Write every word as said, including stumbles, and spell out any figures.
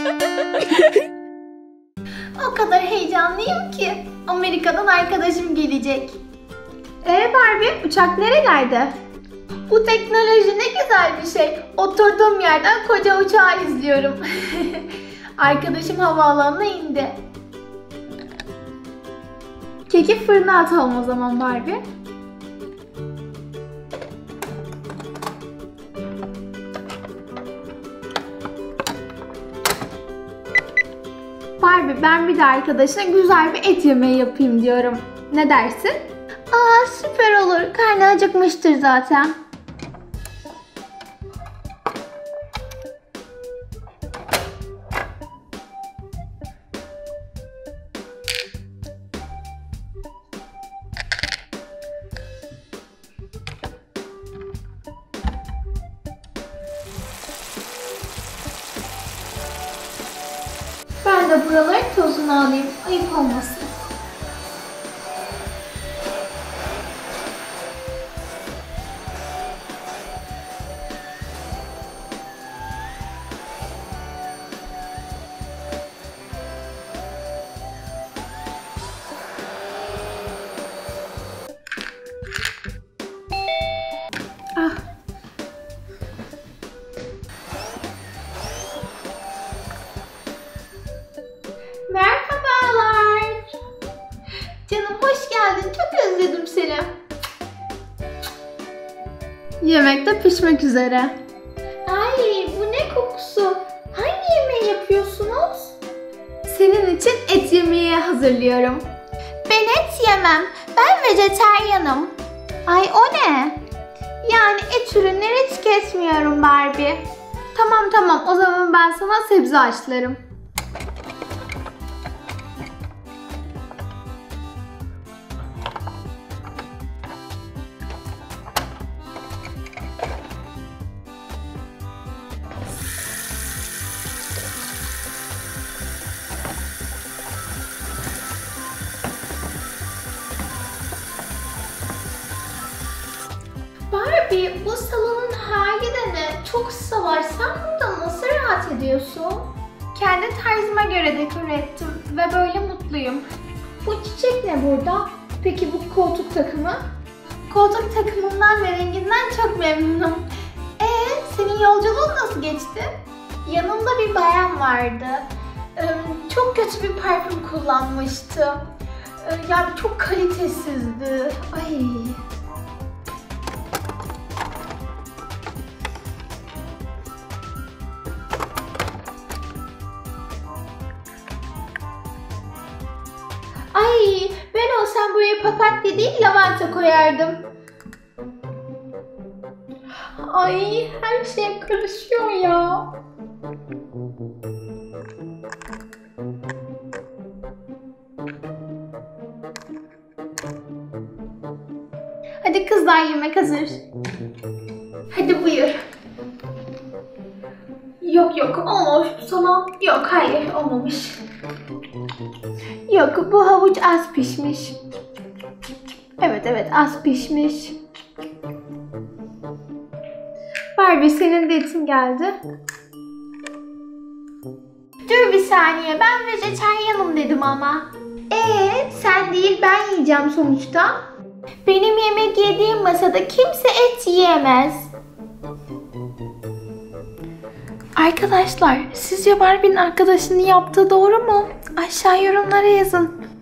O kadar heyecanlıyım ki. Amerika'dan arkadaşım gelecek. Ee Barbie, uçak nerelerde? Bu teknoloji ne güzel bir şey. Oturduğum yerden koca uçağı izliyorum. Arkadaşım havaalanına indi. Keki fırına atalım o zaman Barbie. Barbie, ben bir de arkadaşına güzel bir et yemeği yapayım diyorum. Ne dersin? Aa, süper olur. Karnı acıkmıştır zaten. Ben de buraların tozunu alayım. Ayıp olmasın. Ah. Merhabalar. Canım hoş geldin. Çok özledim seni. Yemek de pişmek üzere. Ay, bu ne kokusu? Hangi yemeği yapıyorsunuz? Senin için et yemeği hazırlıyorum. Ben et yemem. Ben vejetaryenim. Ay, o ne? Yani et ürünleri hiç kesmiyorum Barbie. Tamam tamam, o zaman ben sana sebze haşlarım. Barbie, bu salonun hali de ne? Çok ısı var. Sen burada nasıl rahat ediyorsun? Kendi tarzıma göre dekore ettim ve böyle mutluyum. Bu çiçek ne burada? Peki bu koltuk takımı? Koltuk takımından ve renginden çok memnunum. Ee, senin yolculuğun nasıl geçti? Yanımda bir bayan vardı. Ee, çok kötü bir parfüm kullanmıştı. Ee, yani çok kalitesizdi. Ay. Ay, ben olsam buraya papatya değil lavanta koyardım. Ay, her şey karışıyor ya. Hadi kızlar, yemek hazır. Hadi buyur. Yok yok, olmamış bu salon. Yok, hayır, olmamış. Yok, bu havuç az pişmiş. Evet evet, az pişmiş. Barbie, senin de etin geldi. Dur bir saniye, ben vejetaryenim dedim ama. Ee, sen değil ben yiyeceğim sonuçta. Benim yemek yediğim masada kimse et yiyemez. Arkadaşlar, sizce Barbie'nin arkadaşının yaptığı doğru mu? Aşağı yorumlara yazın.